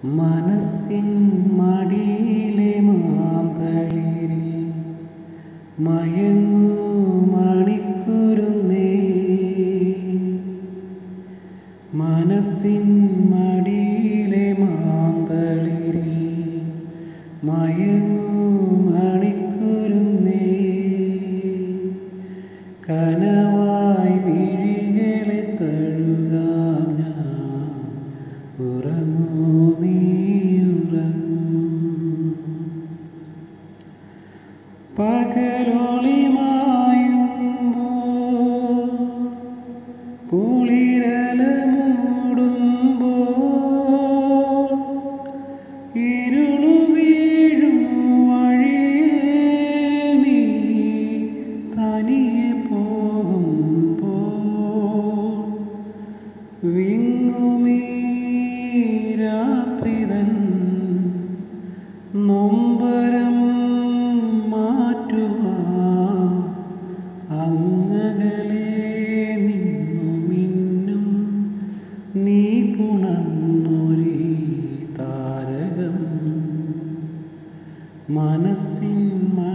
മനസ്സിൻ മടിയിലെ മാന്തളിരിൽ മയങ്ങൂ മണിക്കുരുന്നേ. മനസ്സിൻ മടിയിലെ മാന്തളിരിൽ മയങ്ങൂ മണിക്കുരുന്നേ. കനവായി മിഴികളെ തഴുകാം ഞാൻ, ഉറങ്ങൂ നീ ഉറങ്ങൂ. പകലൊളി മായുമ്പോൾ കുളിരല മൂടുമ്പോൾ ഇരുളു വീഴും വഴിയിൽ നീ തനിയെ പോകുമ്പോൾ വിങ്ങുമീ രാത്രിതൻ നൊമ്പരം മാറ്റുവാൻ അങ്ങകലെ നിന്നു മിന്നും നീ പുണർന്നൊരീ താരകം. മനസ്സിൻ